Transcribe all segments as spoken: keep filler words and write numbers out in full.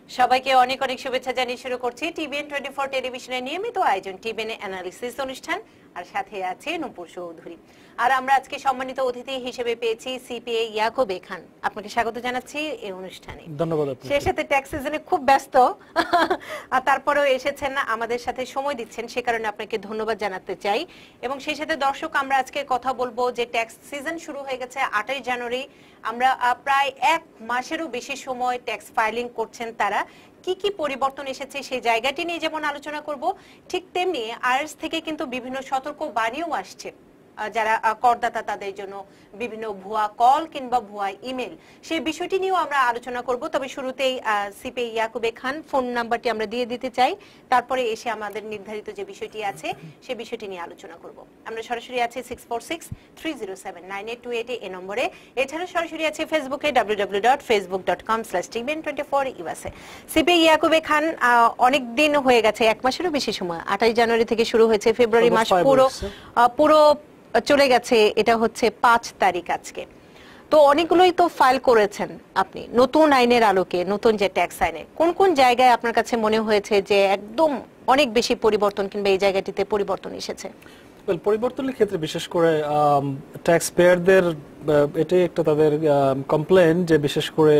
সবাইকে অনেক অনেক শুভেচ্ছা জানিয়ে শুরু করছি টিভিএন টোয়েন্টি ফোর টেলিভিশনের নিয়মিত আয়োজন টিভিএন অ্যানালিসিস অনুষ্ঠান, আর সাথে আছে নূপুর চৌধুরী। আর আমরা আজকে সম্মানিত অতিথি হিসেবে পেয়েছি সিপিএ ইয়াকুব খান। আপনাকে স্বাগত জানাচ্ছি এই অনুষ্ঠানে। ধন্যবাদ। সেই সাথে ট্যাক্স সিজনে খুব ব্যস্ত, আর তারপরেও এসেছেন আমাদের সাথে সময় দিচ্ছেন, সে কারণে আপনাকে ধন্যবাদ জানাতে চাই। এবং সেই সাথে দর্শক, আমরা আজকে কথা বলবো যে ট্যাক্স সিজন শুরু হয়ে গেছে আঠাশ জানুয়ারি। আমরা প্রায় এক মাসেরও বেশি সময় ট্যাক্স ফাইলিং করছেন তারা। কি কি পরিবর্তন এসেছে সেই জায়গাটি নিয়ে যেমন আলোচনা করব, ঠিক তেমনি আইআরএস থেকে কিন্তু বিভিন্ন সতর্ক বাণীও আসছে যারা করদাতা তাদের জন্য, বিভিন্ন ভুয়া কল কিংবা ভুয়া ইমেল, সেই বিষয়টি নিয়েও আমরা আলোচনা করব। তবে শুরুতেই সিপি ইয়াকুব খান ফোন নাম্বারটি আমরা দিয়ে দিতে চাই, তারপরে এসে আমাদের নির্ধারিত যে বিষয়টি আছে সেই বিষয়টি নিয়ে আলোচনা করব। আমরা সরাসরি আছি six four six three zero seven nine eight two eight এই নম্বরে। এছাড়া সরাসরি আছে ফেসবুকে W W W dot facebook dot com slash TVN twenty four USA. CP Yakub Khan, অনেক দিন হয়ে গেছে, এক মাসেরও বেশি সময়, আঠাশ জানুয়ারি থেকে শুরু হয়েছে, ফেব্রুয়ারি মাস পুরো পুরো চলে গেছে, এটা হচ্ছে পাঁচ তারিখ আজকে। তো অনেকগুলোই তো ফাইল করেছেন আপনি নতুন আইনের আলোকে, নতুন যে ট্যাক্স আইনে কোন কোন জায়গায় আপনার কাছে মনে হয়েছে যে একদম অনেক বেশি পরিবর্তন কিংবা এই জায়গাটিতে পরিবর্তন এসেছে? পরিবর্তনের ক্ষেত্রে বিশেষ করে ট্যাক্স পেয়ারদের এটাই একটা তাদের কমপ্লেন যে বিশেষ করে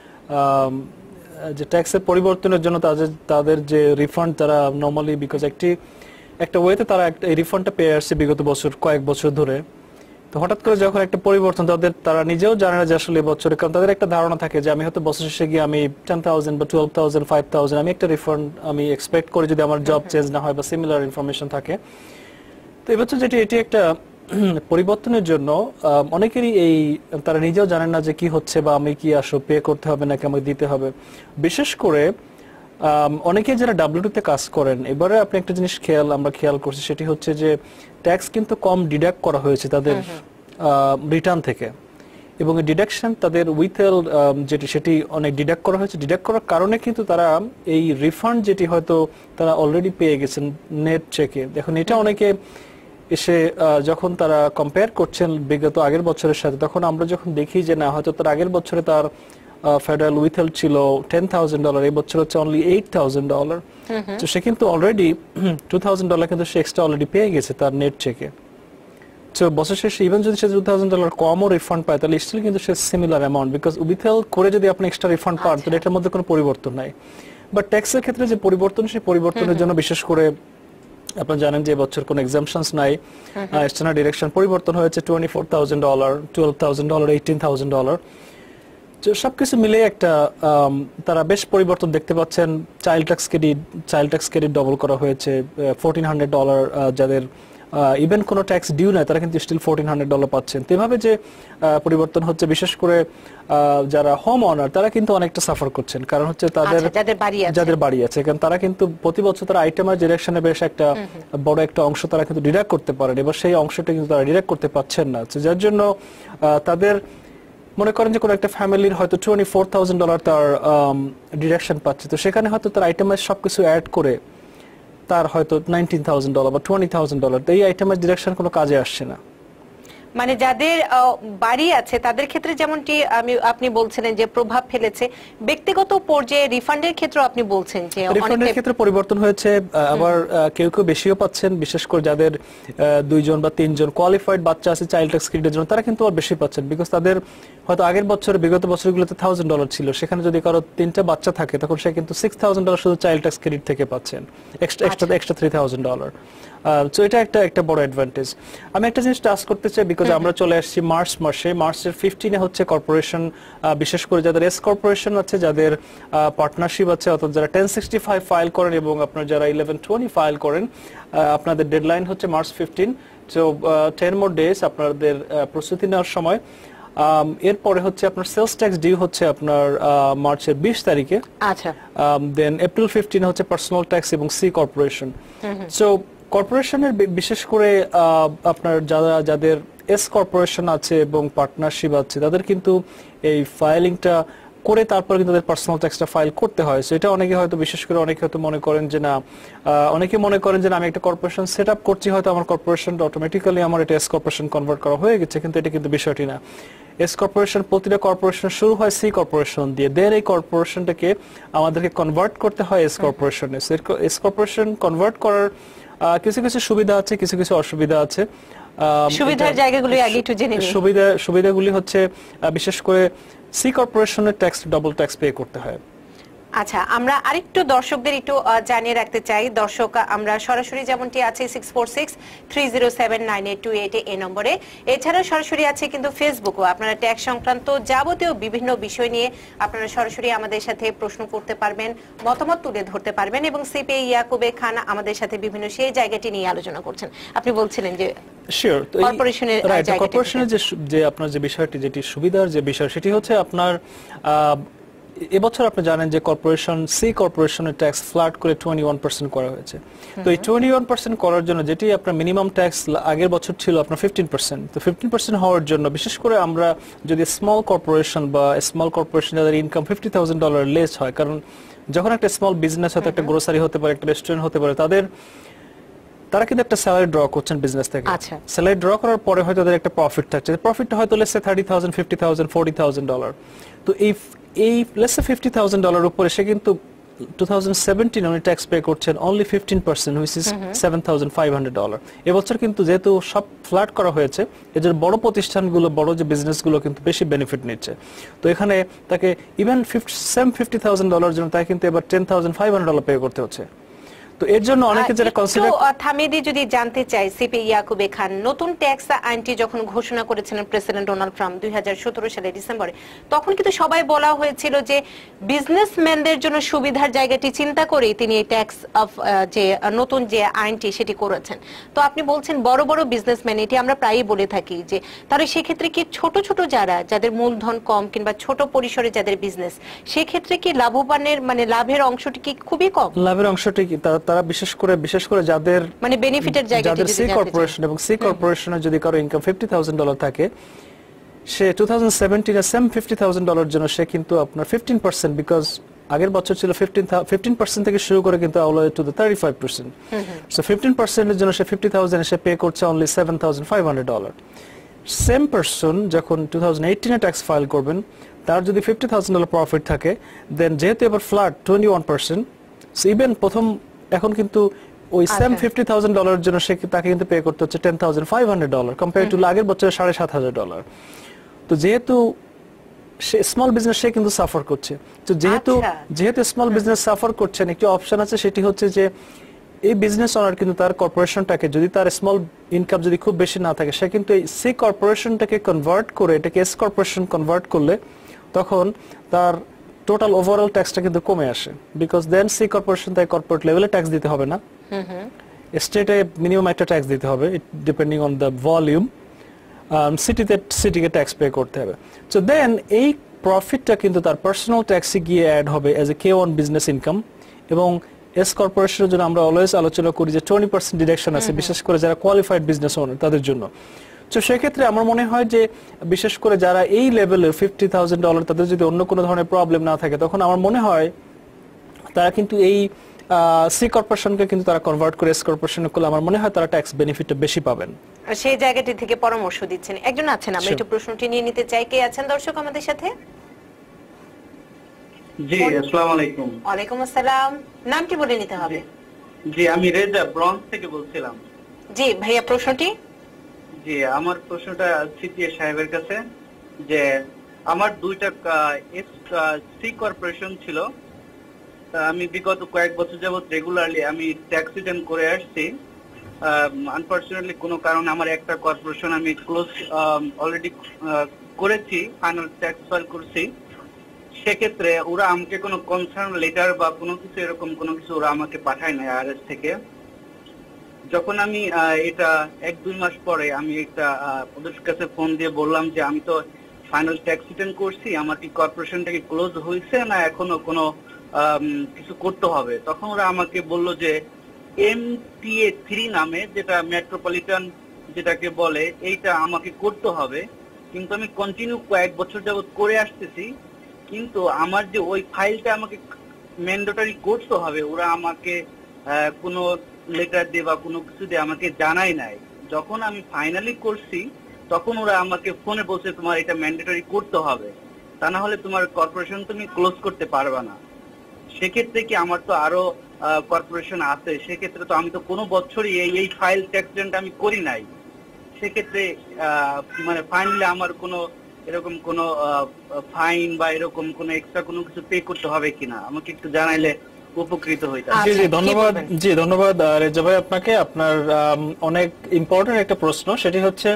যে ট্যাক্সের পরিবর্তনের জন্য তাদের তাদের যে রিফান্ড তারা নরমালি, বিকজ একটি একটা ওয়েতে তারা এই রিফান্ডটা পেয়ে আসছে বিগত বছর কয়েক বছর ধরে। তো হঠাৎ করে যখন একটা পরিবর্তন, তাদের তারা নিজেও জানে না যে আসলে বছরে, কারণ তাদের একটা ধারণা থাকে যে আমি হয়তো বছর শেষে গিয়ে আমি টেন থাউজেন্ড বা টুয়েলভ থাউজেন্ড ফাইভ থাউজেন্ড আমি একটা রিফান্ড আমি এক্সপেক্ট করি যদি আমার জব চেঞ্জ না হয় বা সিমিলার ইনফরমেশন থাকে। তো এবছর যেটি এটি একটা পরিবর্তনের জন্য অনেকেরই এই তারা নিজেও জানেন না যে কি হচ্ছে বা আমি কি আসলে পে করতে হবে নাকি আমাকে দিতে হবে। বিশেষ করে অনেকে যারা ডাব্লিউটিতে কাজ করেন, এবারে আপনি একটা জিনিস খেয়াল আমরা খেয়াল করছি, সেটি হচ্ছে যে ট্যাক্স কিন্তু কম ডিডাক্ট করা হয়েছে তাদের রিটার্ন থেকে, এবং ডিডাকশন তাদের উইথেল যেটি সেটি অনেক ডিডাক্ট করা হয়েছে। ডিডাক্ট করার কারণে কিন্তু তারা এই রিফান্ড যেটি হয়তো তারা অলরেডি পেয়ে গেছেন নেট চেকে। দেখুন, এটা অনেকে এসে যখন তারা কম্পেয়ার করছেন বিগত আগের বছরের সাথে, তখন আমরা যখন দেখি যে না হয়তো তার আগের বছরে তার ফেডারেল উইথহেল্ড ছিল টেন থাউজেন্ড ডলার, এই বছর হচ্ছে অনলি এইট থাউজেন্ড ডলার। তো সে কিন্তু অলরেডি টু থাউজেন্ড ডলার কিন্তু সে এক্সট্রা অলরেডি পেয়ে গেছে তার নেট চেকে। তো বছর শেষে ইভেন যদি সে টু থাউজেন্ড ডলার কমও রিফান্ড পায়, তাহলে স্টিল কিন্তু সে সিমিলার অ্যামাউন্ট, বিকজ উইথহেল্ড করে যদি আপনি এক্সট্রা রিফান্ড পান তাহলে এটার মধ্যে কোনো পরিবর্তন নাই। বাট ট্যাক্সের ক্ষেত্রে যে পরিবর্তন, সেই পরিবর্তনের জন্য বিশেষ করে আপনারা জানেন যে বছর কোনো এক্সাম্পশনস নাই, এক্সটার্নাল ডিরেকশন পরিবর্তন হয়েছে twenty four thousand dollar, twelve thousand dollar, eighteen thousand dollar. সবকিছু মিলে একটা তারা বেশ পরিবর্তন দেখতে পাচ্ছেন। Child tax credit child tax credit double করা হয়েছে, ফোরটিন হান্ড্রেড ডলার যাদের ইভেন কোনো ট্যাক্স ডিউ নাই তারা কিন্তু স্টিল ফোরটিন হান্ড্রেড ডলার পাচ্ছেন। তো এভাবে যে পরিবর্তন হচ্ছে, বিশেষ করে যারা হোম অনার তারা কিন্তু অনেকটা সাফার করছেন, কারণ হচ্ছে তাদের যাদের বাড়ি আছে, কারণ তারা কিন্তু প্রতি বছর তারা আইটেমের ডিরেকশনে বেশ একটা বড় একটা অংশ তারা কিন্তু ডিডাক্ট করতে পারেন, এবার সেই অংশটা কিন্তু তারা ডিডাক্ট করতে পারছেন না, যার জন্য তাদের মনে করেন যে কোনো একটা ফ্যামিলির হয়তো টোয়েন্টি ফোর থাউজেন্ড ডলার তার ডিডাকশন পাচ্ছে, তো সেখানে হয়তো তার আইটেমের সবকিছু অ্যাড করে তার হয়তো নাইনটিন থাউজেন্ড ডলার বা টোয়েন্টি থাউজেন্ড ডলার, তো এই আইটেমের ডিডাকশন কোনো কাজে আসছে না। মানে যাদের বাড়ি আছে তাদের ক্ষেত্রে যেমনটি আমি আপনি বলছিলেন যে প্রভাব ফেলেছে, ব্যক্তিগত পর্যায়ে রিফান্ডের ক্ষেত্রে আপনি বলছেন যে রিফান্ডের ক্ষেত্রে পরিবর্তন হয়েছে। আবার কেউ কেউ বেশিও পাচ্ছেন, বিশেষ করে যাদের দুইজন বা তিনজন কোয়ালিফাইড বাচ্চা আছে চাইল্ড ট্যাক্স ক্রেডিটের জন্য, তারা কিন্তু আর বেশি পাচ্ছেন, বিকজ তাদের হয়তো আগের বছর বিগত বছরগুলোতে থাউজেন্ড ডলার ছিল, সেখানে যদি কারো তিনটা বাচ্চা থাকে তখন সে কিন্তু সিক্স থাউজেন্ড ডলার শুধু চাইল্ড ট্যাক্স ক্রেডিট থেকে পাচ্ছেন, extra extra extra three thousand dollar. তো এটা একটা একটা বড় অ্যাডভান্টেজ। আমি একটা জিনিস টাচ করতে চাই, বিকজ আমরা চলে আসছি মার্চ মাসে। মার্চের ফিফটিনে হচ্ছে কর্পোরেশন, বিশেষ করে যাদের এস কর্পোরেশন আছে, যাদের পার্টনারশিপ আছে, অর্থাৎ যারা টেন সিক্সটি ফাইভ ফাইল করেন এবং আপনার যারা ইলেভেন টোয়েন্টি ফাইল করেন, আপনাদের ডেডলাইন হচ্ছে March fifteen. So ten more days আপনাদের প্রস্তুতি নেওয়ার সময়। এরপরে হচ্ছে আপনার সেলস ট্যাক্স ডিউ হচ্ছে আপনার মার্চের বিশ তারিখে। আচ্ছা, দেন এপ্রিল ফিফটিন হচ্ছে পার্সোনাল ট্যাক্স এবং সি কর্পোরেশন। সো কর্পোরেশনের বিশেষ করে আপনার যারা যাদের এস কর্পোরেশন আছে এবং পার্টনারশিপ আছে, তাদের কিন্তু এই ফাইলিংটা করে তারপর কিন্তু তাদের পার্সোনাল ট্যাক্সটা ফাইল করতে হয়। সো এটা অনেকে হয়তো বিশেষ করে অনেকে হয়তো মনে করেন যে না, অনেকে মনে করেন যে আমি একটা কর্পোরেশন সেট আপ করছি, হয়তো আমার কর্পোরেশন অটোমেটিক্যালি আমার এটা এস কর্পোরেশন কনভার্ট করা হয়ে গেছে, কিন্তু এটা কিন্তু বিষয়টি না। এস কর্পোরেশন, প্রতিটা কর্পোরেশন শুরু হয় সি কর্পোরেশন দিয়ে, দেন এই কর্পোরেশনটাকে আমাদেরকে কনভার্ট করতে হয় এস কর্পোরেশনে। এস কর্পোরেশন কনভার্ট করার আহ, কিছু কিছু সুবিধা আছে, কিছু কিছু অসুবিধা আছে। আহ, সুবিধার এটা- জায়গাগুলো আগে একটু জেনে নিই। সুবিধা সুবিধাগুলি হচ্ছে আহ, বিশেষ করে সি কর্পোরেশনের ট্যাক্স, ডাবল ট্যাক্স পে করতে হয়। আচ্ছা, আমরা আরেকটু দর্শকদের একটু আহ, জানিয়ে রাখতে চাই। দর্শক, আমরা সরাসরি যেমনটি আছে six four six three zero seven nine eight two eight এই নম্বরে, এছাড়াও সরাসরি আছে কিন্তু ফেসবুকও। আপনারা ট্যাক্স সংক্রান্ত যাবতীয় বিভিন্ন বিষয় নিয়ে আপনারা সরাসরি আমাদের সাথে প্রশ্ন করতে পারবেন, মতামত তুলে ধরতে পারবেন, এবং সিপি ইয়াকুবে খান আমাদের সাথে বিভিন্ন সেই জায়গাটি নিয়ে আলোচনা করছেন। আপনি বলছিলেন যে শিওর, কর্পোরেশনের জায়গাটি কর্পোরেশনের যে সু- যে আপনার যে বিষয়টি, যেটি সুবিধার যে বিষয়, সেটি হচ্ছে আপনার আহ, এবছর আপনি জানেন যে কর্পোরেশন, সি কর্পোরেশনের ট্যাক্স ফ্ল্যাট করে টোয়েন্টি ওয়ান পার্সেন্ট করা হয়েছে। তো এই টোয়েন্টি ওয়ান পার্সেন্ট করার জন্য যেটি আপনার মিনিমাম ট্যাক্স আগের বছর ছিল আপনার ফিফটিন পার্সেন্ট, তো ফিফটিন পার্সেন্ট হওয়ার জন্য বিশেষ করে আমরা যদি স্মল কর্পোরেশন বা স্মল কর্পোরেশন যাদের income fifty thousand dollar less হয়, কারণ যখন একটা স্মল বিজনেস হতে, একটা গ্রোসারি হতে পারে, একটা রেস্টুরেন্ট হতে পারে, তাদের তারা কিন্তু একটা স্যালারি ড্র করছেন বিজনেস থেকে। আচ্ছা। স্যালারি ড্র করার পরে হয়তো তাদের একটা প্রফিট থাকছে, প্রফিটটা হয়তো let's say thirty thousand, fifty thousand, forty thousand dollar. তো এই এই let's say fifty thousand dollar উপরে সে কিন্তু টু থাউজেন্ড সেভেন্টিন উনি ট্যাক্স পে করছেন only fifteen percent, which is seven thousand five hundred dollar. এবছর কিন্তু যেহেতু সব ফ্ল্যাট করা হয়েছে, এর জন্য বড় প্রতিষ্ঠানগুলো, বড় যে বিজনেসগুলো কিন্তু বেশি বেনিফিট নিচ্ছে। তো এখানে তাকে even same fifty thousand dollar জন্য তাকে কিন্তু এবার ten thousand five hundred dollar pay করতে হচ্ছে। তো এর জন্য অনেকে যেটা কনসিডার, থামিয়ে দিয়ে যদি জানতে চাই, সিপি ইয়াকুবে খান, নতুন ট্যাক্স আইনটি যখন ঘোষণা করেছিলেন প্রেসিডেন্ট ডোনাল্ড ট্রাম্প দুই হাজার সতেরো সালে ডিসেম্বরে, তখন কিন্তু সবাই বলা হয়েছিল যে বিজনেসম্যানদের জন্য সুবিধার জায়গাটি চিন্তা করে তিনি এই ট্যাক্স অফ যে নতুন যে আইনটি সেটি করেছেন। তো আপনি বলছেন বড় বড় বিজনেসম্যান, এটি আমরা প্রায়ই বলে থাকি যে তাহলে সেক্ষেত্রে কি ছোট ছোট যারা, যাদের মূলধন কম কিংবা ছোট পরিসরে যাদের বিজনেস, সেক্ষেত্রে কি লাভবানের মানে লাভের অংশটি কি খুবই কম? লাভের অংশটি কি তারা তারা বিশেষ করে বিশেষ করে যাদের মানে বেনিফিটের জায়গাটি যাদের যদি সি জানতে কর্পোরেশন এবং সি কর্পোরেশনের যদি কারো ইনকাম ফিফটি থাউজেন্ড ডলার থাকে, সে টু থাউজেন্ড সেভেন্টিন এর সেম ফিফটি থাউজেন্ড ডলার জন্য সে কিন্তু আপনার ফিফটিন পার্সেন্ট, বিকজ আগের বছর ছিল ফিফটিন ফিফটিন পার্সেন্ট থেকে শুরু করে কিন্তু all way to the thirty five percent. So fifteen পার্সেন্টের জন্য সে ফিফটি থাউজেন্ড সে পে করছে only seven thousand five hundred dollar. Same person যখন টু থাউজেন্ড এইটিনে ট্যাক্স ফাইল করবেন, তার যদি ফিফটি থাউজেন্ড ডলার প্রফিট থাকে, দেন যেহেতু এবার flat twenty one percent, even প্রথম এখন কিন্তু ওই সেম ফিফটি থাউজেন্ড ডলারের জন্য সে তাকে কিন্তু পে করতে হচ্ছে ten thousand five hundred dollar compare to আগের বছরে সাড়ে সাত হাজার ডলার। তো যেহেতু সে স্মল বিজনেস, সে কিন্তু সাফার করছে। তো যেহেতু যেহেতু স্মল বিজনেস সাফার করছেন, একটি অপশন আছে, সেটি হচ্ছে যে এই বিজনেস ওনার কিন্তু তার কর্পোরেশনটাকে, যদি তার স্মল ইনকাম যদি খুব বেশি না থাকে, সে কিন্তু এই সি কর্পোরেশনটাকে কনভার্ট করে এটাকে এস কর্পোরেশন কনভার্ট করলে তখন তার টোটাল ওভারঅল ট্যাক্সটা কিন্তু কমে আসে, বিকজ দেন সি কর্পোরেশন তাই কর্পোরেট লেভেলে ট্যাক্স দিতে হবে না, স্টেটে মিনিমাম একটা ট্যাক্স দিতে হবে ডিপেন্ডিং অন দ্য ভলিউম, সিটিতে সিটিকে ট্যাক্স পে করতে হবে। সো দেন এই প্রফিটটা কিন্তু তার পার্সোনাল ট্যাক্সে গিয়ে অ্যাড হবে as a K one business income. এবং এস কর্পোরেশনের জন্য আমরা অলওয়েজ আলোচনা করি যে টোয়েন্টি পার্সেন্ট ডিডাকশন আছে, বিশেষ করে যারা কোয়ালিফাইড বিজনেস ওনার তাদের জন্য। তো সেক্ষেত্রে আমার মনে হয় যে বিশেষ করে যারা এই লেভেলের ফিফটি থাউজেন্ড ডলার, তাদের যদি অন্য কোনো ধরনের প্রবলেম না থাকে, তখন আমার মনে হয় তারা কিন্তু এই সি কর্পোরেশনকে কিন্তু তারা কনভার্ট করে এস কর্পোরেশনে করলে আমার মনে হয় তারা ট্যাক্স বেনিফিটটা বেশি পাবেন। সেই জায়গাটি থেকে পরামর্শ দিচ্ছেন একজন আছেন, আমরা একটু প্রশ্নটি নিয়ে নিতে চাই। কে আছেন দর্শক আমাদের সাথে? জি, আসসালামু আলাইকুম। ওয়ালাইকুম আসসালাম, নামটি বলে নিতে হবে। জি, আমি রেজা ব্রঞ্জ থেকে বলছিলাম। জি ভাইয়া, প্রশ্নটি? জি, আমার প্রশ্নটা সিপিএ সাহেবের কাছে, যে আমার দুইটা এস সি কর্পোরেশন ছিল, আমি বিগত কয়েক বছর যাবত রেগুলারলি আমি ট্যাক্স রিটার্ন করে আসছি। আনফরচুনেটলি কোনো কারণে আমার একটা কর্পোরেশন আমি ক্লোজ অলরেডি করেছি, ফাইনাল ট্যাক্স ফাইল করছি। সেক্ষেত্রে ওরা আমাকে কোনো কনসার্ন লেটার বা কোনো কিছু এরকম কোনো কিছু ওরা আমাকে পাঠায় না আইআরএস থেকে। যখন আমি এটা এক দুই মাস পরে আমি একটা ওদের কাছে ফোন দিয়ে বললাম যে আমি তো ফাইনাল ট্যাক্স রিটার্ন করছি, আমার কি কর্পোরেশনটা কি ক্লোজ হয়েছে না এখনো কোনো কিছু করতে হবে, তখন ওরা আমাকে বলল যে এম টি এ থ্রি নামে, যেটা মেট্রোপলিটন যেটাকে বলে, এইটা আমাকে করতে হবে। কিন্তু আমি কন্টিনিউ কয়েক বছর যাবত করে আসতেছি, কিন্তু আমার যে ওই ফাইলটা আমাকে ম্যান্ডেটরি করতে হবে, ওরা আমাকে কোনো লেটার দিয়ে বা কোনো কিছু দিয়ে আমাকে জানাই নাই। যখন আমি ফাইনালি করছি তখন ওরা আমাকে ফোনে বলছে তোমার এটা ম্যান্ডেটরি করতে হবে, তা না হলে তোমার কর্পোরেশন তুমি ক্লোজ করতে পারবে না। সেক্ষেত্রে কি আমার তো আরো কর্পোরেশন আছে, সেক্ষেত্রে তো আমি তো কোনো বছরই এই এই ফাইল ট্যাক্স রিটার্নটা আমি করি নাই। সেক্ষেত্রে মানে ফাইনালি আমার কোনো এরকম কোনো ফাইন বা এরকম কোনো এক্সট্রা কোনো কিছু পে করতে হবে কিনা আমাকে একটু জানাইলে উপকৃত হইতাম। জি জি ধন্যবাদ। জি ধন্যবাদ রেজা ভাই আপনাকে। আপনার অনেক ইম্পর্টেন্ট একটা প্রশ্ন, সেটি হচ্ছে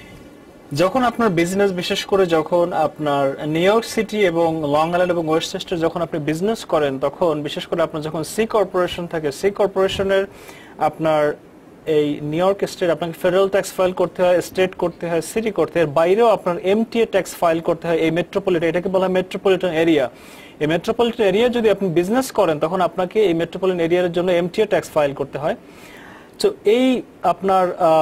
যখন আপনার বিজনেস, বিশেষ করে যখন আপনার নিউ ইয়র্ক সিটি এবং লং আইল্যান্ড এবং ওয়েস্টচেস্টার যখন আপনি বিজনেস করেন, তখন বিশেষ করে আপনার যখন সি কর্পোরেশন থাকে, সি কর্পোরেশনের আপনার এই নিউ ইয়র্ক স্টেট আপনাকে ফেডারেল ট্যাক্স ফাইল করতে হয়, স্টেট করতে হয়, সিটি করতে হয়, বাইরেও আপনার এমটিএ ট্যাক্স ফাইল করতে হয়। এই মেট্রোপলিটন, এটাকে বলা হয় মেট্রোপলিটন এরিয়া। এই মেট্রোপলিটন এরিয়া যদি আপনি বিজনেস করেন, তখন আপনাকে এই মেট্রোপলিটন এরিয়ার জন্য এমটিএ ট্যাক্স ফাইল করতে হয়। তো এই আপনার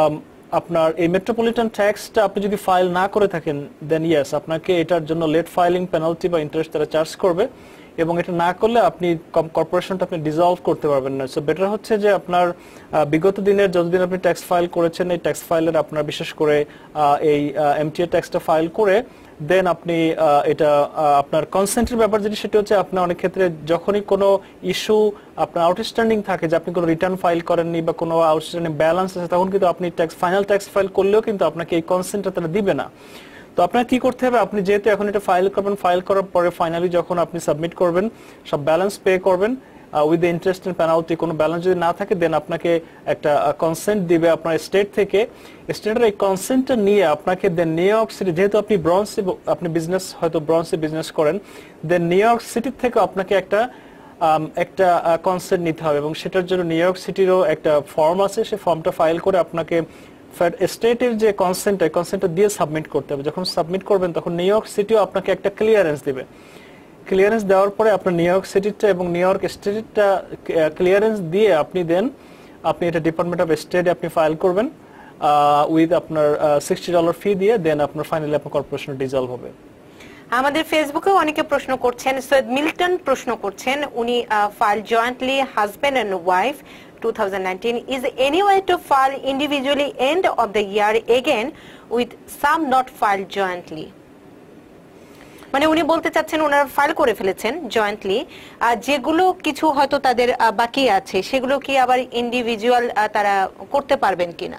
আপনার এই মেট্রোপলিটন ট্যাক্সটা আপনি যদি ফাইল না করে থাকেন, দেন ইয়েস আপনাকে এটার জন্য লেট ফাইলিং পেনাল্টি বা ইন্টারেস্ট তারা চার্জ করবে, এবং এটা না করলে আপনি কর্পোরেশনটা আপনি ডিসলভ করতে পারবেন না। সো বেটার হচ্ছে যে আপনার বিগত দিনের যতদিন আপনি ট্যাক্স ফাইল করেছেন, এই ট্যাক্স ফাইলের আপনার বিশেষ করে এই এমটিএ ট্যাক্সটা ফাইল করে দেন আপনি এটা আপনার কনসেন্টের ব্যাপার যেটি, সেটা হচ্ছে আপনার অনেক ক্ষেত্রে যখনই কোনো ইস্যু আপনার আউটস্ট্যান্ডিং থাকে, যে আপনি কোনো রিটার্ন ফাইল করেননি বা কোনো আউটস্ট্যান্ডিং ব্যালেন্স আছে, তখন কিন্তু আপনি ট্যাক্স ফাইনাল ট্যাক্স ফাইল করলেও কিন্তু আপনাকে এই কনসেন্টটা তারা দিবে না। তো আপনার কি করতে হবে, আপনি যেহেতু এখন এটা ফাইল করবেন, ফাইল করার পরে ফাইনালি যখন আপনি সাবমিট করবেন, সব ব্যালেন্স পে করবেন with the interest and penalty. কোনো ব্যালেন্স যদি না থাকে, দেন আপনাকে একটা কনসেন্ট দিবে আপনার স্টেট থেকে। স্টেটের এই কনসেন্টটা নিয়ে আপনাকে দেন নিউ ইয়র্ক সিটি, যেহেতু আপনি ব্রঞ্জে আপনি বিজনেস হয়তো ব্রঞ্জে বিজনেস করেন, দেন নিউ ইয়র্ক সিটি থেকে আপনাকে একটা একটা কনসেন্ট নিতে হবে, এবং সেটার জন্য নিউ ইয়র্ক সিটিরও একটা ফর্ম আছে, সেই ফর্মটা ফাইল করে আপনাকে স্টেটের যে কনসেন্ট, কনসেন্টটা দিয়ে সাবমিট করতে হবে। যখন সাবমিট করবেন, তখন নিউ ইয়র্ক সিটিও আপনাকে একটা ক্লিয়ারেন্স দিবে। ক্লিয়ারেন্স দেওয়ার পরে আপনার নিউ ইয়র্ক সিটিটা এবং নিউ ইয়র্ক স্টেটটা ক্লিয়ারেন্স দিয়ে আপনি দেন আপনি এটা ডিপার্টমেন্ট অফ স্টেটে আপনি ফাইল করবেন উইথ আপনার সিক্সটি ডলার ফি দিয়ে, দেন আপনার ফাইনালি আপনার কর্পোরেশন ডিসলভ হবে। আমাদের ফেসবুকেও অনেকে প্রশ্ন করছেন, সৈয়দ মিল্টন প্রশ্ন করছেন, উনি file jointly husband and wife twenty nineteen. Is any way to file individually end of the year again with some not filed jointly? মানে উনি বলতে চাচ্ছেন ওনারা ফাইল করে ফেলেছেন জয়েন্টলি, যেগুলো কিছু হয়তো তাদের বাকি আছে, সেগুলো কি আবার ইন্ডিভিজুয়াল তারা করতে পারবেন কিনা?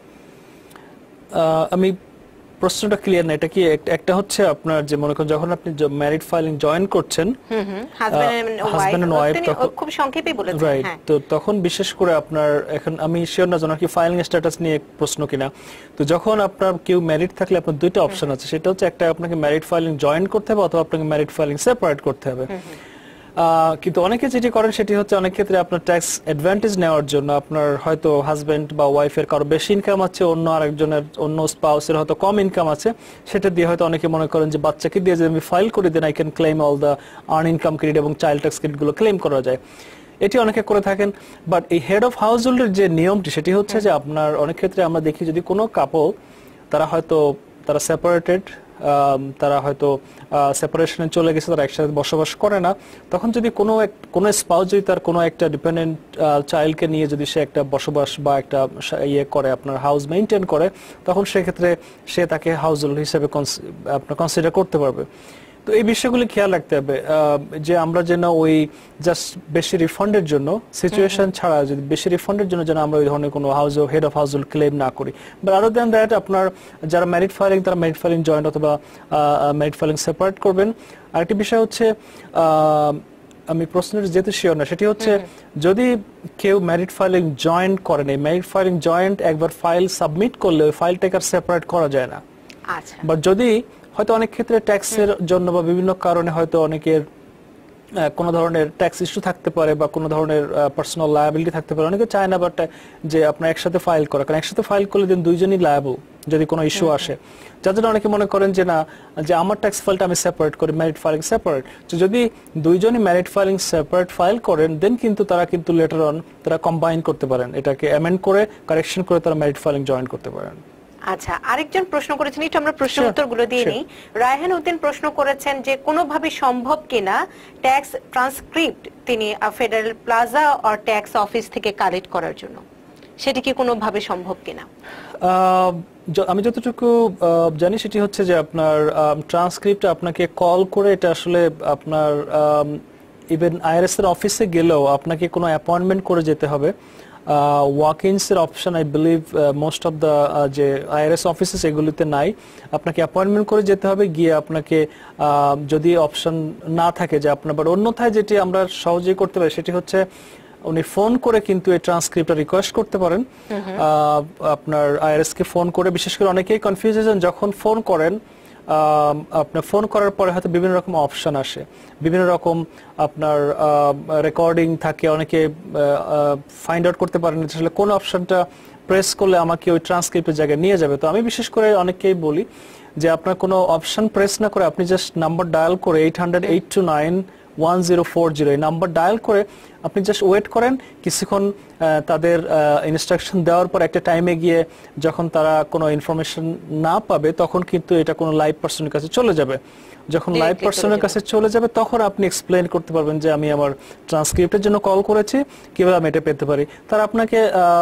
আমি প্রশ্নটা ক্লিয়ার না। এটা কি একটা হচ্ছে আপনার যে মনে করেন যখন আপনি ম্যারিড ফাইলিং জয়েন করছেন, হাজবেন্ড এন্ড ওয়াইফ, খুব সংক্ষেপে বলেছেন, রাইট, তো তখন বিশেষ করে আপনার এখন আমি শিওর না জানো কি ফাইলিং স্ট্যাটাস নিয়ে প্রশ্ন কিনা। তো যখন আপনার কেউ ম্যারিড থাকলে আপনার দুইটা অপশন আছে, সেটা হচ্ছে একটা আপনাকে ম্যারিড ফাইলিং জয়েন করতে হবে, অথবা আপনাকে ম্যারিড ফাইলিং সেপারেট করতে হবে। কিন্তু অনেকে যেটি করেন সেটি হচ্ছে অনেক ক্ষেত্রে আপনার ট্যাক্স অ্যাডভান্টেজ নেওয়ার জন্য, আপনার হয়তো হাজবেন্ড বা ওয়াইফের কারো বেশি ইনকাম আছে, অন্য আরেকজনের অন্য স্পাউসের হয়তো কম ইনকাম আছে, সেটা দিয়ে হয়তো অনেকে মনে করেন যে বাচ্চাকে দিয়ে যদি আমি ফাইল করে then, I can claim all the earn income credit এবং চাইল্ড ট্যাক্স ক্রেডিট গুলো ক্লেম করা যায়। এটি অনেকে করে থাকেন। বাট এই হেড অফ হাউস হোল্ডের যে নিয়মটি, সেটি হচ্ছে যে আপনার অনেক ক্ষেত্রে আমরা দেখি যদি কোনো কাপল তারা হয়তো তারা সেপারেটেড, তারা হয়তো সেপারেশনে চলে গেছে, তারা একসাথে বসবাস করে না, তখন যদি কোনো কোনো স্পাউস যদি তার কোনো একটা ডিপেন্ডেন্ট চাইল্ডকে নিয়ে যদি সে একটা বসবাস বা একটা ইয়ে করে, আপনার হাউস মেইনটেইন করে, তখন সেক্ষেত্রে সে তাকে হাউস হোল্ড হিসেবে আপনার কনসিডার করতে পারবে। তো এই বিষয়গুলি খেয়াল রাখতে হবে যে আমরা যেন ওই জাস্ট বেশি রিফান্ডের জন্য সিচুয়েশন ছাড়া যদি বেশি রিফান্ডের জন্য যেন আমরা ওই ধরনের কোনো house head of household claim না করি। বাট আদার দ্যান দ্যাট আপনার যারা ম্যারিড ফাইলিং তারা ম্যারিড ফাইলিং জয়েন্ট অথবা ম্যারিড ফাইলিং সেপারেট করবেন। আরেকটি বিষয় হচ্ছে আমি প্রশ্নের যেহেতু শিওর না, সেটি হচ্ছে যদি কেউ ম্যারিড ফাইলিং জয়েন্ট করেন, এই ম্যারিড ফাইলিং জয়েন্ট একবার ফাইল সাবমিট করলে ওই ফাইলটাকে আর সেপারেট করা যায় না। আচ্ছা, বাট যদি হয়তো অনেক ক্ষেত্রে ট্যাক্সের জন্য বা বিভিন্ন কারণে হয়তো অনেকের কোন ধরনের ট্যাক্স ইস্যু থাকতে পারে বা কোন ধরনের পার্সোনাল লায়াবিলিটি থাকতে পারে, অনেকে চায় না বাট যে আপনার একসাথে ফাইল করা, কারণ একসাথে ফাইল করলে দিন দুইজনই লায়াবল যদি কোনো ইস্যু আসে, যার জন্য অনেকে মনে করেন যে না, যে আমার ট্যাক্স ফাইলটা আমি সেপারেট করি, ম্যারিড ফাইলিং সেপারেট। তো যদি দুইজনই ম্যারিড ফাইলিং সেপারেট ফাইল করেন, দেন কিন্তু তারা কিন্তু লেটার অন তারা কম্বাইন করতে পারেন, এটাকে অ্যামেন্ড করে কারেকশন করে তারা ম্যারিড ফাইলিং জয়েন করতে পারেন। আচ্ছা, আরেকজন প্রশ্ন করেছেন, একটু আমরা প্রশ্ন উত্তরগুলো দিয়ে নিই। রায়হান উদ্দিন প্রশ্ন করেছেন যে কোনোভাবে সম্ভব কিনা ট্যাক্স ট্রান্সক্রিপ্ট তিনি federal plaza or tax office থেকে কালেক্ট করার জন্য, সেটা কি কোনোভাবে সম্ভব কিনা? আমি যতটুকু জানি সেটি হচ্ছে যে আপনার ট্রান্সক্রিপ্ট আপনাকে কল করে এটা আসলে আপনার ইভেন আইআরএস এর অফিসে গেলেও আপনাকে কোনো অ্যাপয়েন্টমেন্ট করে যেতে হবে। ওয়াক-ইনস এর option I believe most of the যে আইআরএস অফিসেস এগুলিতে নাই। আপনাকে অ্যাপয়েন্টমেন্ট করে যেতে হবে, গিয়ে আপনাকে যদি অপশন না থাকে যে আপনার, বাট অন্যথায় যেটি আমরা সহজেই করতে পারি সেটি হচ্ছে উনি ফোন করে কিন্তু এই ট্রান্সক্রিপ্টটা রিকোয়েস্ট করতে পারেন আপনার আইআরএস কে ফোন করে। বিশেষ করে অনেকেই কনফিউজ হয়েছেন যখন ফোন করেন, আপনার ফোন করার পরে হয়তো বিভিন্ন রকম অপশন আসে, বিভিন্ন রকম আপনার রেকর্ডিং থাকে, অনেকে ফাইন্ড আউট করতে পারেন আসলে কোন অপশনটা প্রেস করলে আমাকে ওই ট্রান্সক্রিপ্টের জায়গায় নিয়ে যাবে। তো আমি বিশেষ করে অনেকেই বলি যে আপনার কোনো অপশন প্রেস না করে আপনি জাস্ট নাম্বার ডায়াল করে eight hundred eight two nine one zero four zero এই নাম্বার ডায়াল করে আপনি জাস্ট ওয়েট করেন কিছুক্ষণ। তাদের ইনস্ট্রাকশন দেওয়ার পর একটা টাইমে গিয়ে যখন তারা কোনো ইনফরমেশন না পাবে তখন কিন্তু এটা কোনো লাইভ পার্সনের কাছে চলে যাবে। যখন লাইভ পার্সনের কাছে চলে যাবে তখন আপনি এক্সপ্লেইন করতে পারবেন যে আমি আমার ট্রান্সক্রিপ্টের জন্য কল করেছি, কিভাবে আমি এটা পেতে পারি। তারা আপনাকে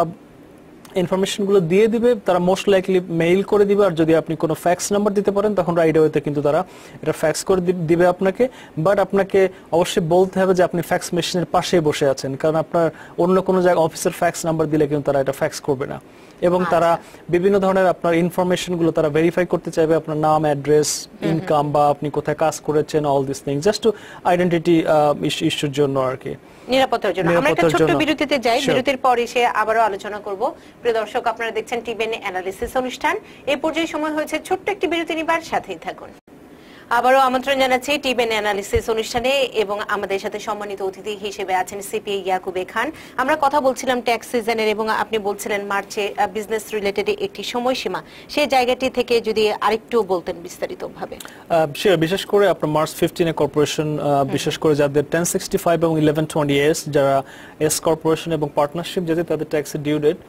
ইনফরমেশন গুলো দিয়ে দিবে, তারা মোস্ট লাইকলি মেইল করে দিবে। আর যদি আপনি কোনো ফ্যাক্স নাম্বার দিতে পারেন তখন রাইট ওয়েতে কিন্তু তারা এটা ফ্যাক্স করে দিবে আপনাকে। বাট আপনাকে অবশ্যই বলতে হবে যে আপনি ফ্যাক্স মেশিনের পাশে বসে আছেন, কারণ আপনার অন্য কোনো জায়গায় অফিসের ফ্যাক্স নাম্বার দিলে কিন্তু তারা এটা ফ্যাক্স করবে না। এবং তারা বিভিন্ন ধরনের আপনার ইনফরমেশন গুলো তারা ভেরিফাই করতে চাইবে, আপনার নাম, অ্যাড্রেস, ইনকাম বা আপনি কোথায় কাজ করেছেন, all this thing just to identity ইস্যুর জন্য আর কি, নিরাপত্তার জন্য। আমরা একটা ছোট্ট বিরতিতে যাই, বিরতির পর এসে আবারও আলোচনা করব। প্রিয় দর্শক, আপনারা দেখছেন টিবেন অ্যানালিসিস অনুষ্ঠান। এই পর্যায়ে সময় হয়েছে ছোট্ট একটি বিরতি নিবার, সাথেই থাকুন। আবারও আমন্ত্রণ জানাচ্ছি টিবেন অ্যানালিসিস অনুষ্ঠানে, এবং আমাদের সাথে সম্মানিত অতিথি হিসেবে আছেন সিপিএ ইয়াকুবে খান। আমরা কথা বলছিলাম ট্যাক্স সিজনের, এবং আপনি বলছিলেন মার্চে বিজনেস রিলেটেড একটি সময়সীমা, সেই জায়গাটি থেকে যদি আরেকটু বলতেন বিস্তারিতভাবে। শিওর, বিশেষ করে আপনার মার্চ ফিফটিনে কর্পোরেশন, বিশেষ করে যাদের টেন সিক্সটি ফাইভ এবং ইলেভেন টোয়েন্টি এস, যারা এস কর্পোরেশন এবং পার্টনারশিপ যাদের, তাদের ট্যাক্সের ডিউ ডেট।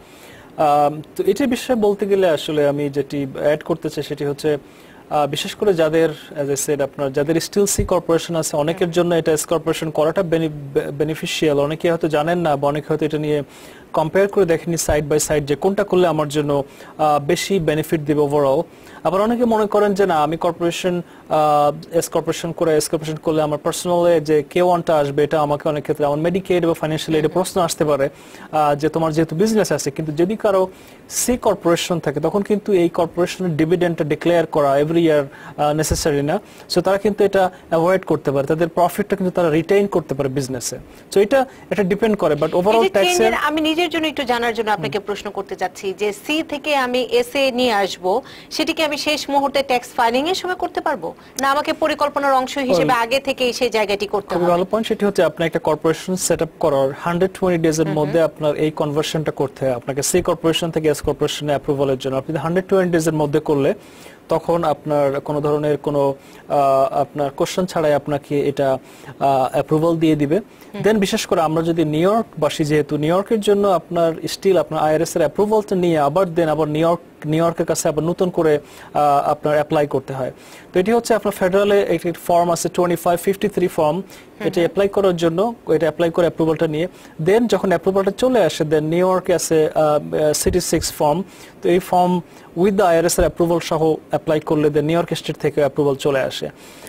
তো এটার বিষয়ে বলতে গেলে আসলে আমি যেটি অ্যাড করতে চাই সেটি হচ্ছে বিশেষ করে যাদের অ্যাজ আই সেড আপনার যাদের স্টিল সি কর্পোরেশন আছে, অনেকের জন্য এটা এস কর্পোরেশন করাটা বেনিফিশিয়াল। অনেকে হয়তো জানেন না, বা অনেকে হয়তো এটা নিয়ে কম্পেয়ার করে দেখেনি সাইড বাই সাইড যে কোনটা করলে আমার জন্য বেশি বেনিফিট দিবে ওভারঅল। আবার অনেকে মনে করেন যে না, আমি কর্পোরেশন এস কর্পোরেশন করে এস কর্পোরেশন করলে আমার পার্সোনালে যে কে ওয়ানটা আসবে, এটা আমাকে অনেক ক্ষেত্রে আমার মেডিকেড বা ফাইন্যান্সিয়াল এডে প্রশ্ন আসতে পারে যে তোমার যেহেতু বিজনেস আছে। কিন্তু যদি কারো সি কর্পোরেশন থাকে তখন কিন্তু এই কর্পোরেশনের ডিভিডেন্ডটা ডিক্লেয়ার করা এভরি ইয়ার নেসেসারি না। সো তারা কিন্তু এটা অ্যাভয়েড করতে পারে, তাদের প্রফিটটা কিন্তু তারা রিটেইন করতে পারে বিজনেসে। সো এটা এটা ডিপেন্ড করে। বাট ওভারঅল ট্যাক্সের আমি নিজের জন্য একটু জানার জন্য আপনাকে প্রশ্ন করতে যাচ্ছি যে সি থেকে আমি এস এ নিয়ে আসব, সেটি কি আমি শেষ মুহূর্তে ট্যাক্স ফাইলিং এর সময় করতে পারবো, না আমাকে পরিকল্পনার অংশ হিসেবে আগে থেকে সেই জায়গাটি করতে হবে? খুব ভালো পয়েন্ট। সেটি হচ্ছে আপনি একটা কর্পোরেশন সেটআপ করার হান্ড্রেড টোয়েন্টি ডেজ এর মধ্যে আপনার এই কনভার্সনটা করতে হয়। আপনাকে সি কর্পোরেশন থেকে এস কর্পোরেশনে অ্যাপ্রুভালের জন্য আপনি হান্ড্রেড টোয়েন্টি ডেজ এর মধ্যে করলে তখন আপনার কোনো ধরনের কোনো আপনার কোশ্চেন ছাড়াই আপনাকে এটা অ্যাপ্রুভাল দিয়ে দিবে। দেন বিশেষ করে আমরা যদি নিউ ইয়র্ক বাসী, যেহেতু নিউ ইয়র্কের জন্য আপনার স্টিল আপনার আইআরএস এর অ্যাপ্রুভালটা নিয়ে আবার দেন আবার নিউ ইয়র্ক নিউ ইয়র্কের কাছে আবার নতুন করে আপনার অ্যাপ্লাই করতে হয়। তো এটি হচ্ছে আপনার ফেডারেলে একটি ফর্ম আছে twenty five fifty three form, এটা অ্যাপ্লাই করার জন্য, এটা অ্যাপ্লাই করে অ্যাপ্রুভালটা নিয়ে দেন যখন অ্যাপ্রুভালটা চলে আসে দেন নিউ ইয়র্কে আছে সিটি সিক্স ফর্ম। তো এই ফর্ম উইথ দ্য আইআরএস এর অ্যাপ্রুভাল সহ অ্যাপ্লাই করলে দেন নিউ ইয়র্ক স্টেট থেকে অ্যাপ্রুভাল চলে আসে।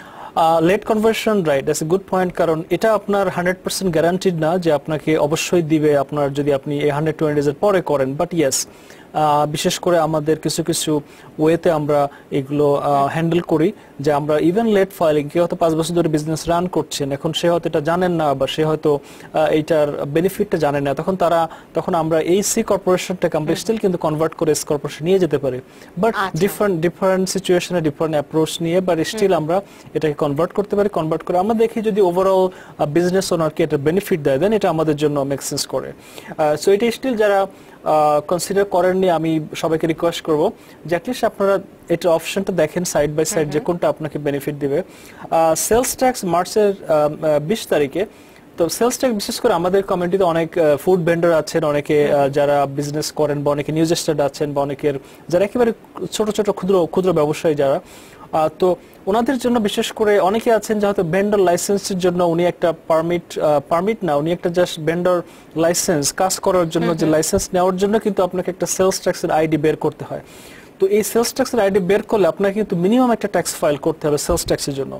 Late conversion, right, that's a good point. কারণ এটা আপনার হান্ড্রেড পার্সেন্ট গ্যারান্টিড না যে আপনাকে অবশ্যই দিবে আপনার যদি আপনি এই হান্ড্রেড টোয়েন্টি ডেজের পরে করেন। বাট ইয়েস, বিশেষ করে আমাদের কিছু কিছু ওয়েতে আমরা এগুলো হ্যান্ডেল করি যে আমরা ইভেন লেট ফাইলিং, কেউ হয়তো পাঁচ বছর ধরে বিজনেস রান করছেন, এখন সে হয়তো এটা জানেন না বা সে হয়তো এইটার বেনিফিটটা জানেন না, তখন তারা তখন আমরা এই সি কর্পোরেশনটাকে আমরা স্টিল কিন্তু কনভার্ট করে এস কর্পোরেশন নিয়ে যেতে পারি। বাট ডিফারেন্ট ডিফারেন্ট সিচুয়েশনে ডিফারেন্ট অ্যাপ্রোচ নিয়ে, বাট স্টিল আমরা এটাকে কনভার্ট করতে পারি। কনভার্ট করে আমরা দেখি যদি ওভারঅল বিজনেস ওনারকে এটা বেনিফিট দেয় দেন এটা আমাদের জন্য মেক সেন্স করে। সো এটা স্টিল যারা কনসিডার করেননি, আমি সবাইকে রিকোয়েস্ট করবো যে অ্যাটলিস্ট আপনারা এটা অপশনটা দেখেন সাইড বাই সাইড যে কোনটা আপনাকে বেনিফিট দিবে। সেলস ট্যাক্স মার্চের বিশ তারিখে তো সেলস ট্যাক্স বিশেষ করে আমাদের কমিউনিটিতে অনেক ফুড ভেন্ডর আছেন, অনেকে আহ, যারা বিজনেস করেন বা অনেকে নিউজ স্টার্ট আছেন বা অনেকের যারা একেবারে ছোট ছোট ক্ষুদ্র ক্ষুদ্র ব্যবসায়ী যারা, আহ, তো ওনাদের জন্য বিশেষ করে অনেকে আছেন যে হয়তো ভেন্ডর লাইসেন্সের জন্য উনি একটা পারমিট পারমিট না উনি একটা জাস্ট ভেন্ডর লাইসেন্স কাজ করার জন্য যে লাইসেন্স নেওয়ার জন্য কিন্তু আপনাকে একটা সেলস ট্যাক্সের আইডি বের করতে হয়। তো এই সেলস ট্যাক্সের আইডি বের করলে আপনাকে কিন্তু মিনিমাম একটা ট্যাক্স ফাইল করতে হবে সেলস ট্যাক্সের জন্য।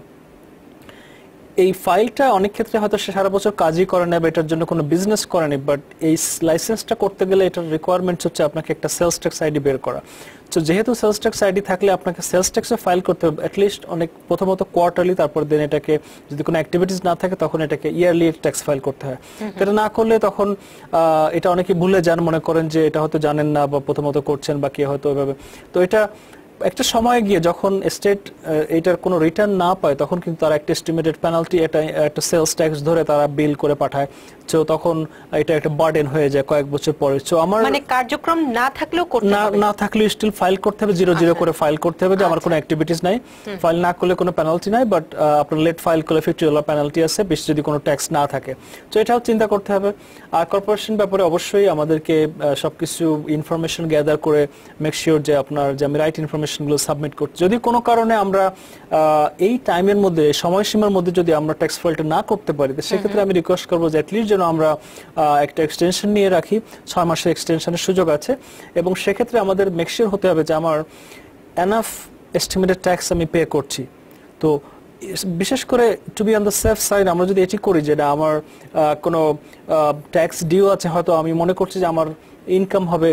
এই ফাইলটা অনেক ক্ষেত্রে হয়তো সে সারা বছর কাজই করে না বা এটার জন্য কোনো বিজনেস করেনি, বাট এই লাইসেন্সটা করতে গেলে এটার রিকোয়ারমেন্ট হচ্ছে আপনাকে একটা সেলস ট্যাক্স আইডি বের করা। তো যেহেতু সেলস ট্যাক্স আইডি থাকলে আপনাকে সেলস ট্যাক্সে ফাইল করতে হবে অ্যাটলিস্ট অনেক প্রথমত কোয়ার্টারলি, তারপর দেন এটাকে যদি কোনো অ্যাক্টিভিটিস না থাকে তখন এটাকে ইয়ারলি ট্যাক্স ফাইল করতে হয়। এটা না করলে তখন এটা অনেকে ভুলে যান, মনে করেন যে এটা হয়তো জানেন না বা প্রথমত করছেন বা কে হয়তো এভাবে। তো এটা একটা সময় গিয়ে যখন স্টেট এটার কোনো রিটার্ন না পায় তখন কিন্তু তারা একটা এস্টিমেটেড পেনাল্টি এটা একটা সেলস ট্যাক্স ধরে তারা বিল করে পাঠায়। তো তখন এটা একটা বার্ডেন হয়ে যায় কয়েক বছর পরে। তো আমার মানে কার্যক্রম না থাকলেও করতে না হবে, না থাকলেও স্টিল ফাইল করতে হবে, জিরো জিরো করে ফাইল করতে হবে যে আমার কোনো অ্যাক্টিভিটিস নাই। ফাইল না করলে কোনো পেনাল্টি নাই, বাট আপনার লেট ফাইল করলে ফিফটি ডলার পেনাল্টি আছে বেশি যদি কোনো ট্যাক্স না থাকে। তো এটাও চিন্তা করতে হবে। আর কর্পোরেশন ব্যাপারে অবশ্যই আমাদেরকে সবকিছু ইনফরমেশন গ্যাদার করে মেক শিওর যে আপনার যে আমি রাইট ইনফরমেশনগুলো সাবমিট করছি। যদি কোনো কারণে আমরা এই টাইমের মধ্যে সময়সীমার মধ্যে যদি আমরা ট্যাক্স ফাইলটা না করতে পারি তো সেক্ষেত্রে আমি রিকোয়েস্ট করবো যে অ্যাটলিস্ট যেন আমরা একটা এক্সটেনশন নিয়ে রাখি, ছয় মাসের এক্সটেনশনের সুযোগ আছে। এবং সেক্ষেত্রে আমাদের মেক শিওর হতে হবে যে আমার এনাফ এস্টিমেটেড ট্যাক্স আমি পে করছি। তো বিশেষ করে to be on the safe side আমরা যদি এটি করি যে না আমার কোনো ট্যাক্স ডিউ আছে, হয়তো আমি মনে করছি যে আমার ইনকাম হবে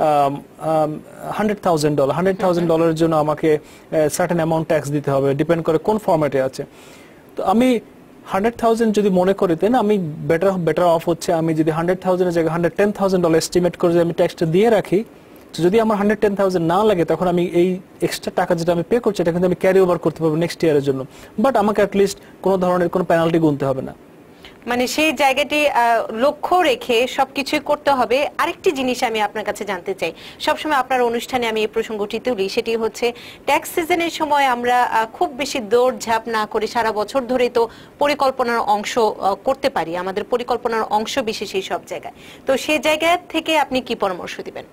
hundred thousand dollar hundred thousand ডলারের জন্য আমাকে সার্টেন অ্যামাউন্ট ট্যাক্স দিতে হবে, ডিপেন্ড করে কোন ফরম্যাটে আছে। তো আমি হান্ড্রেড থাউজেন্ড যদি মনে করি তাই না আমি বেটার বেটার অফ হচ্ছে আমি যদি হান্ড্রেড থাউজেন্ডের জায়গায় hundred ten thousand dollar estimate করে আমি ট্যাক্সটা দিয়ে রাখি। তো যদি আমার হান্ড্রেড টেন থাউজেন্ড না লাগে তখন আমি এই এক্সট্রা টাকা যেটা আমি পে করছি এটা কিন্তু আমি ক্যারি ওভার করতে পারবো নেক্সট ইয়ারের জন্য, বাট আমাকে অ্যাটলিস্ট কোনো ধরনের কোনো পেনাল্টি গুনতে হবে না। মানে সেই জায়গাটি লক্ষ্য রেখে সবকিছুই করতে হবে। আরেকটি জিনিস আমি আপনার কাছে জানতে চাই, সবসময় আপনার অনুষ্ঠানে আমি এই প্রসঙ্গটি তুলি, সেটি হচ্ছে ট্যাক্স সিজনের সময় আমরা খুব বেশি দৌড়ঝাঁপ না করে সারা বছর ধরে তো পরিকল্পনার অংশ করতে পারি, আমাদের পরিকল্পনার অংশ বিশেষ এই সব জায়গায়। তো সেই জায়গা থেকে আপনি কি পরামর্শ দিবেন?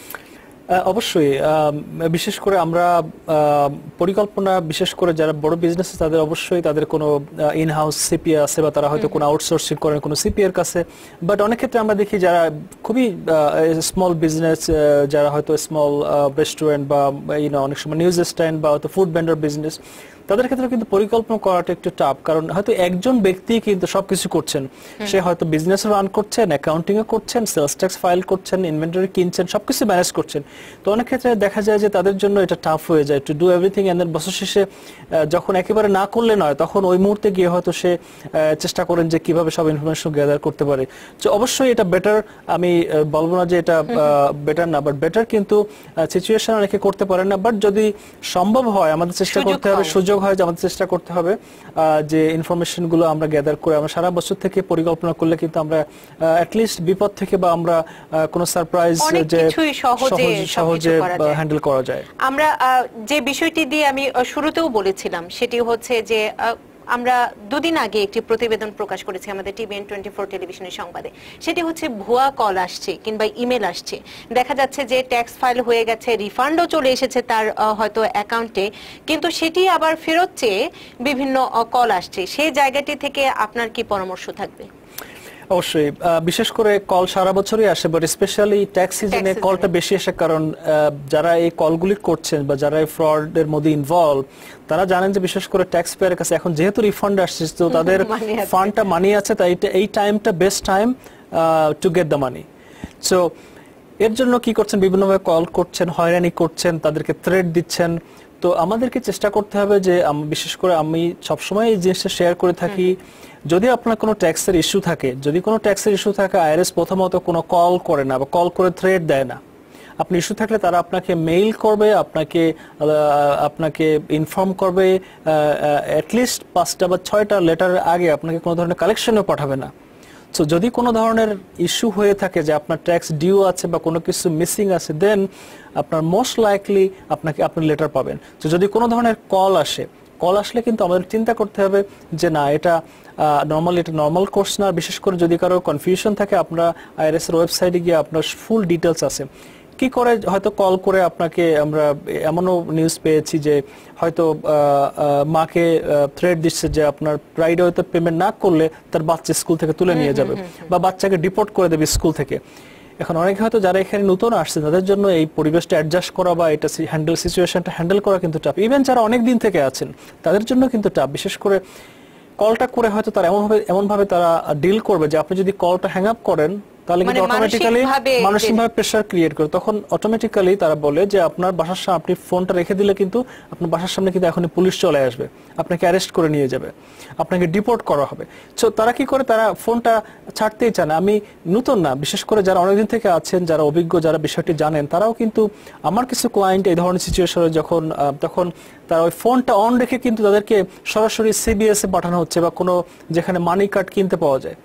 অবশ্যই বিশেষ করে আমরা পরিকল্পনা বিশেষ করে যারা বড় বিজনেস তাদের অবশ্যই তাদের কোনো ইন হাউস সিপিএ আছে বা তারা হয়তো কোনো আউটসোর্সিং করেন কোনো সিপিএ এর কাছে। বাট অনেক ক্ষেত্রে আমরা দেখি যারা খুবই স্মল বিজনেস, যারা হয়তো স্মল রেস্টুরেন্ট বা ইউনো অনেক সময় নিউজ স্ট্যান্ড বা হয়তো ফুড ভেন্ডর বিজনেস, তাদের ক্ষেত্রে কিন্তু পরিকল্পনা করাটা একটু টাফ। কারণ হয়তো একজন ব্যক্তি কিন্তু সবকিছু করছেন, সে হয়তো বিজনেস রান করছেন, অ্যাকাউন্টিং এ করছেন, সেলস ট্যাক্স ফাইল করছেন, ইনভেন্টরি কিনছেন, সবকিছু ম্যানেজ করছেন। তো অনেক ক্ষেত্রে দেখা যায় যে তাদের জন্য এটা টাফ হয়ে যায় টু ডু এভরিথিং। এন্ড বছর শেষে যখন একেবারে না করলে নয় তখন ওই মুহূর্তে গিয়ে হয়তো সে চেষ্টা করেন যে কিভাবে সব ইনফরমেশন গ্যাদার করতে পারে। তো অবশ্যই এটা বেটার, আমি বলবো না যে এটা বেটার না, বাট বেটার, কিন্তু সিচুয়েশন অনেকে করতে পারেন না। বাট যদি সম্ভব হয় আমাদের চেষ্টা করতে হবে, সুযোগ হয় যে আমাদের চেষ্টা করতে হবে যে ইনফরমেশন গুলো আমরা গ্যাদার করে আমরা সারা বছর থেকে পরিকল্পনা করলে কিন্তু আমরা অ্যাটলিস্ট বিপদ থেকে বা আমরা কোনো সারপ্রাইজ যে সহজে সহজে হ্যান্ডেল করা যায়। আমরা যে বিষয়টি দিয়ে আমি শুরুতেও বলেছিলাম সেটি হচ্ছে যে আমরা দুদিন আগে একটি প্রতিবেদন প্রকাশ করেছি আমাদের টিভিএন টোয়েন্টি ফোর টেলিভিশনের সংবাদে, সেটি হচ্ছে ভুয়া কল আসছে কিংবা ইমেল আসছে। দেখা যাচ্ছে যে ট্যাক্স ফাইল হয়ে গেছে, রিফান্ডও চলে এসেছে তার হয়তো অ্যাকাউন্টে, কিন্তু সেটি আবার ফেরত চেয়ে বিভিন্ন কল আসছে। সেই জায়গাটি থেকে আপনার কি পরামর্শ থাকবে? অবশ্যই, বিশেষ করে কল সারা বছরই আসে, বাট স্পেশালি ট্যাক্স সিজনে কলটা বেশি আসে। কারণ যারা এই কলগুলি করছেন বা যারা এই ফ্রডের মধ্যে ইনভলভ তারা জানেন যে বিশেষ করে ট্যাক্স পেয়ারের কাছে এখন যেহেতু রিফান্ড আসছে তো তাদের ফান্ডটা মানি আছে, তাই এই টাইমটা best time to get the money. So এর জন্য কি করছেন, বিভিন্নভাবে কল করছেন, হয়রানি করছেন, তাদেরকে থ্রেট দিচ্ছেন। তো আমাদেরকে চেষ্টা করতে হবে যে বিশেষ করে আমি সবসময় এই জিনিসটা শেয়ার করে থাকি, যদি আপনার কোনো ট্যাক্সের ইস্যু থাকে, যদি কোনো ট্যাক্সের ইস্যু থাকে আইআরএস প্রথমত কোনো কল করে না বা কল করে থ্রেট দেয় না। আপনি ইস্যু থাকলে তারা আপনাকে মেইল করবে, আপনাকে আপনাকে ইনফর্ম করবে, অ্যাটলিস্ট পাঁচটা বা ছয়টা লেটারের আগে আপনাকে কোনো ধরনের কালেকশনও পাঠাবে না। সো যদি কোনো ধরনের ইস্যু হয়ে থাকে যে আপনার ট্যাক্স ডিউ আছে বা কোনো কিছু মিসিং আছে, দেন আপনার মোস্ট লাইকলি আপনাকে আপনি লেটার পাবেন। তো যদি কোনো ধরনের কল আসে, কল আসলে কিন্তু আমাদের চিন্তা করতে হবে যে না এটা নর্মালি এটা নর্মাল কোর্স না। বিশেষ করে যদি কারো কনফিউশন থাকে, আপনারা আইআরএস এর ওয়েবসাইটে গিয়ে আপনার ফুল ডিটেলস আছে। কি করে হয়তো কল করে আপনাকে, আমরা এমনও নিউজ পেয়েছি যে হয়তো মাকে থ্রেট দিচ্ছে যে আপনার প্রাইড হয়তো পেমেন্ট না করলে তার বাচ্চা স্কুল থেকে তুলে নিয়ে যাবে বা বাচ্চাকে ডিপোর্ট করে দেবে স্কুল থেকে। এখন অনেকে হয়তো যারা এখানে নতুন আসছে তাদের জন্য এই পরিবেশটা অ্যাডজাস্ট করা বা এটা হ্যান্ডেল সিচুয়েশনটা হ্যান্ডেল করা কিন্তু টাফ। ইভেন যারা অনেক দিন থেকে আছেন তাদের জন্য কিন্তু টাফ। বিশেষ করে কলটা করে হয়তো তারা এমন ভাবে এমন ভাবে তারা ডিল করবে যে আপনি যদি কলটা হ্যাং আপ করেন তাহলে কিন্তু অটোমেটিক্যালি মানসিকভাবে প্রেসার ক্রিয়েট করে, তখন অটোমেটিক্যালি তারা বলে যে আপনার বাসার সামনে আপনি ফোনটা রেখে দিলে কিন্তু আপনার বাসার সামনে কিন্তু এখনই পুলিশ চলে আসবে, আপনাকে অ্যারেস্ট করে নিয়ে যাবে, আপনাকে ডিপোর্ট করা হবে। সো তারা কি করে, তারা ফোনটা ছাড়তেই চায় না। আমি নতুন না, বিশেষ করে যারা অনেকদিন থেকে আছেন, যারা অভিজ্ঞ, যারা বিষয়টি জানেন, তারাও কিন্তু আমার কিছু ক্লায়েন্ট এই ধরনের সিচুয়েশনে যখন তখন তারা ওই ফোনটা অন রেখে কিন্তু তাদেরকে সরাসরি সিবিএস এ পাঠানো হচ্ছে বা কোনো যেখানে মানি কার্ড কিনতে পাওয়া যায়।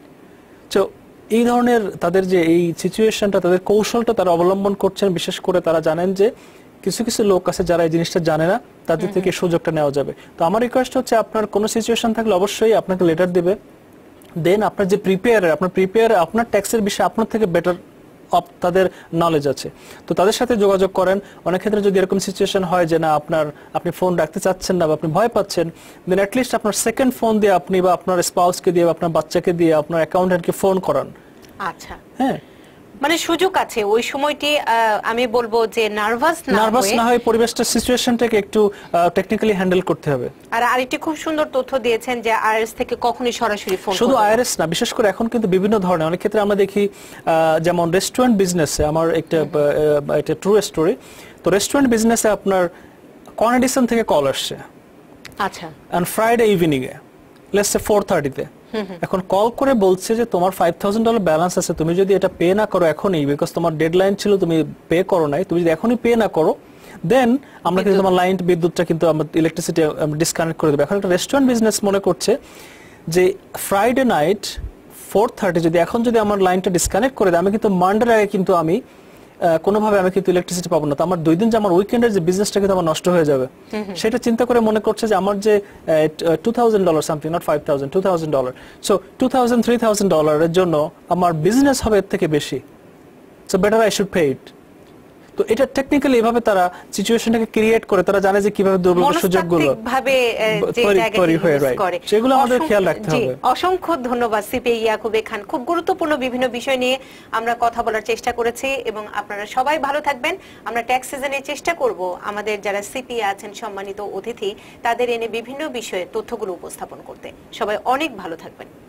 তো এই ধরনের তাদের যে এই সিচুয়েশনটা, তাদের কৌশলটা তারা অবলম্বন করছেন। বিশেষ করে তারা জানেন যে কিছু কিছু লোক আছে যারা এই জিনিসটা জানে না, তাদের থেকে সুযোগটা নেওয়া যাবে। তো আমার রিকোয়েস্ট হচ্ছে আপনার কোনো সিচুয়েশন থাকলে অবশ্যই আপনাকে লেটার দিবে, দেন আপনার যে প্রিপেয়ার আপনার প্রিপেয়ার আপনার ট্যাক্সের বিষয়ে আপনার থেকে বেটার তাদের নলেজ আছে, তো তাদের সাথে যোগাযোগ করেন। অনেক ক্ষেত্রে যদি এরকম সিচুয়েশন হয় যে না আপনার আপনি ফোন রাখতে চাচ্ছেন না বা আপনি ভয় পাচ্ছেন, দেন অ্যাটলিস্ট আপনার সেকেন্ড ফোন দিয়ে আপনি বা আপনার স্পাউসকে দিয়ে বা আপনার বাচ্চাকে দিয়ে আপনার অ্যাকাউন্টেন্টকে ফোন করান। আচ্ছা, হ্যাঁ, মানে সুযোগ আছে ওই সময়টি। আমি বলবো যে নার্ভাস না নার্ভাস না হয়ে পরিবেশটা সিচুয়েশনটাকে একটু টেকনিক্যালি হ্যান্ডেল করতে হবে। আর আরেকটি খুব সুন্দর তথ্য দিয়েছেন যে আইআরএস থেকে কখনোই সরাসরি ফোন, শুধু আইআরএস না, বিশেষ করে এখন কিন্তু বিভিন্ন ধরনের, অনেক ক্ষেত্রে আমরা দেখি যেমন রেস্টুরেন্ট বিজনেসে, আমার একটা একটা ট্রু স্টোরি, তো রেস্টুরেন্ট বিজনেসে আপনার কর্নেডিসন থেকে কল আসছে, আচ্ছা, এন্ড ফ্রাইডে ইভিনিং এ লেটস সে ফোর থার্টি তে এখন কল করে বলছে যে তোমার ফাইভ থাউজেন্ড ডলার ব্যালেন্স আছে, তুমি যদি এটা পে না করো এখনই, বিকজ তোমার ডেডলাইন ছিল তুমি পে করো নাই, তুমি যদি এখনই পে না করো দেন আমরা কিন্তু তোমার লাইন বিদ্যুৎটা কিন্তু আমরা ইলেকট্রিসিটি ডিসকানেক্ট করে দেবো। এখন একটা রেস্টুরেন্ট বিজনেস মনে করছে যে ফ্রাইডে নাইট ফোর থার্টি যদি এখন যদি আমার লাইনটা ডিসকানেক্ট করে দেয়, আমি কিন্তু মানডের আগে কিন্তু আমি কোনোভাবে আমি কিন্তু ইলেকট্রিসিটি পাবো না, তো আমার দুই দিন যে আমার উইকেন্ডের যে বিজনেসটা কিন্তু আমার নষ্ট হয়ে যাবে, সেটা চিন্তা করে মনে করছে যে আমার যে two thousand dollar something, not five thousand, two thousand dollar, so two thousand three thousand ডলারের জন্য আমার বিজনেস হবে এর থেকে বেশি, so better I should pay it. তো এটা টেকনিক্যালি এভাবে তারা সিচুয়েশনটাকে ক্রিয়েট করে, তারা জানে যে কিভাবে দুর্বল সুযোগগুলো ভাবে যে জায়গায় ইউজ করে, সেগুলো আমাদের খেয়াল রাখতে হবে। অসংখ্য ধন্যবাদ সিপি ইয়াকুবে খান। খুব গুরুত্বপূর্ণ বিভিন্ন বিষয় নিয়ে আমরা কথা বলার চেষ্টা করেছি এবং আপনারা সবাই ভালো থাকবেন। আমরা ট্যাক্স সিজনে চেষ্টা করব আমাদের যারা সিপি আছেন সম্মানিত অতিথি তাদের এনে বিভিন্ন বিষয়ে তথ্যগুলো উপস্থাপন করতে। সবাই অনেক ভালো থাকবেন।